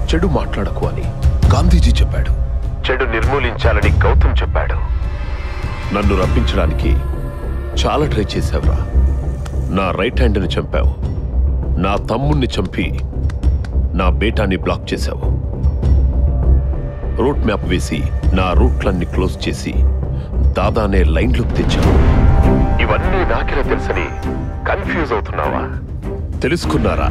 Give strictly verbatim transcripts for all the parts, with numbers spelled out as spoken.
చెడు మాట్లాడకు అని గాంధీజీ చెప్పాడు. చెడు నిర్మూలించాలని గౌతమ్ చెప్పాడు. నన్ను రప్పించడానికి చాలా ట్రై చేశావురా. నా రైట్ హ్యాండ్ని చంపావు, నా తమ్ముణ్ణి చంపి నా బేటాని బ్లాక్ చేశావు, రూట్ మ్యాప్ వేసి నా రూట్లన్నీ క్లోజ్ చేసి దాదానే లైన్లోకి తెచ్చావు. ఇవన్నీ నాకెలా తెలుసని కన్ఫ్యూజ్ అవుతున్నావా? తెలుసుకున్నారా?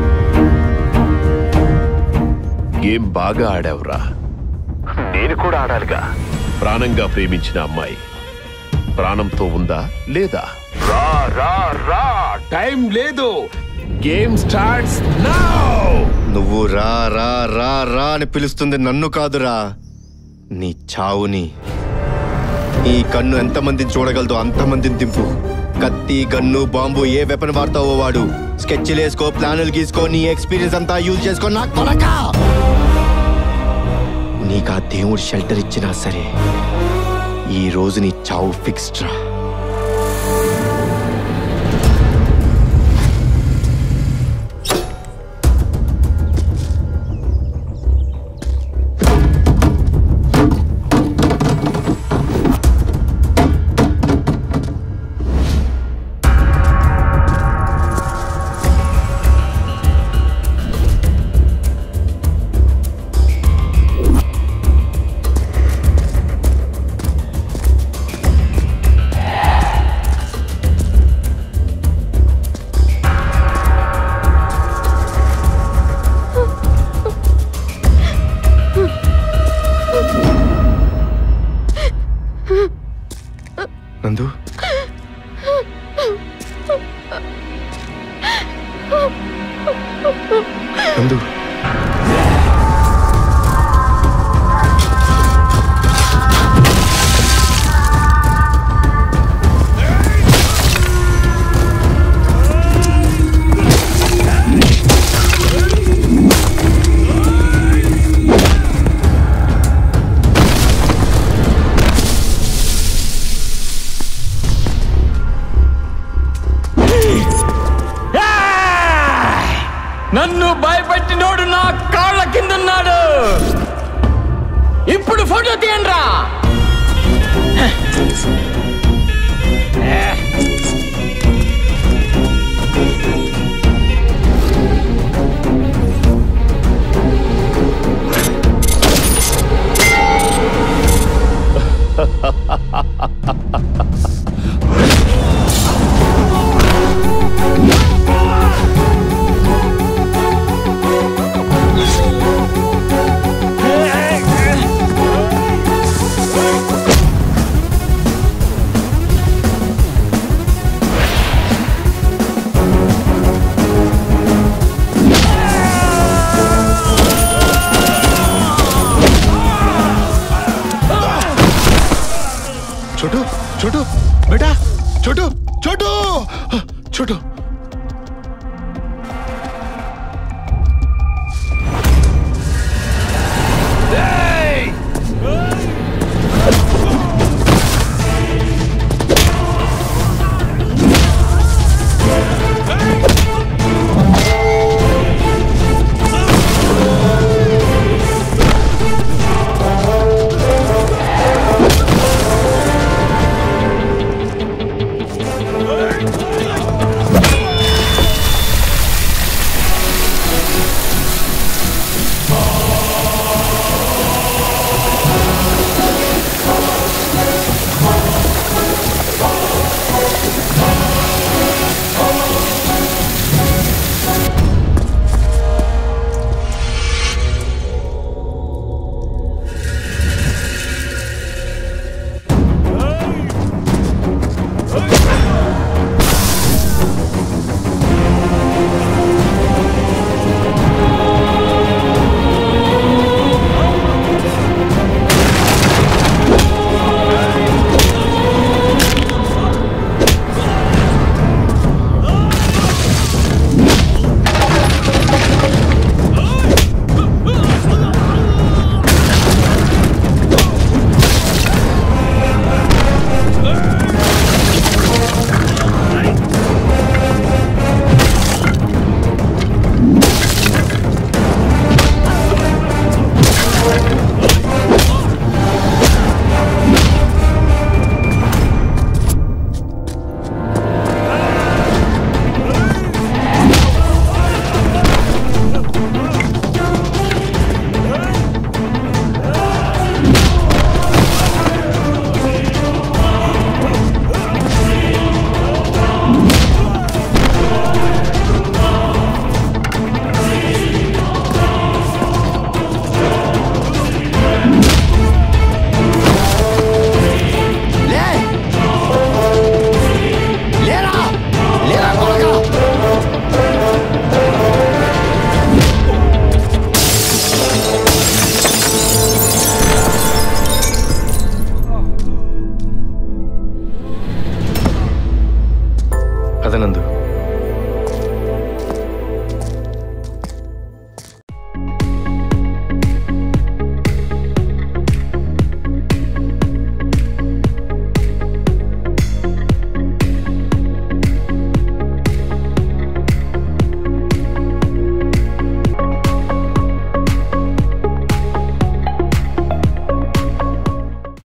గేమ్ బాగా ఆడావురా. నేను కూడా ఆడాలిగా. ప్రాణంగా ప్రేమించిన అమ్మాయి ప్రాణంతో ఉందా లేదా? రా రా రా, టైం లేదు. Game starts now. నువ్వు రా రా రా రా అని పిలుస్తుంది నన్ను కాదురా, నీ చావుని. ఈ కన్ను ఎంతమందిని చూడగలదో అంతమందిని దింపు. కత్తి, గన్ను, బాంబు ఏ వెపన్ వాడతావో వాడు. స్కెచ్లు వేసుకో, ప్లానులు గీసుకో, నీ ఎక్స్పీరియన్స్ అంతా యూజ్ చేసుకో. నాకు కొనక నీకు ఆ దేవుడు షెల్టర్ ఇచ్చినా సరే ఈ రోజు నీ చావు ఫిక్స్డ్ రా. నందు, నందు, నన్ను భయపెట్టినోడు నా కాళ్ళ కిందన్నాడు. ఇప్పుడు ఫోటో తీయండిరా. छोटू छोटू बेटा, छोटू छोटू छोटू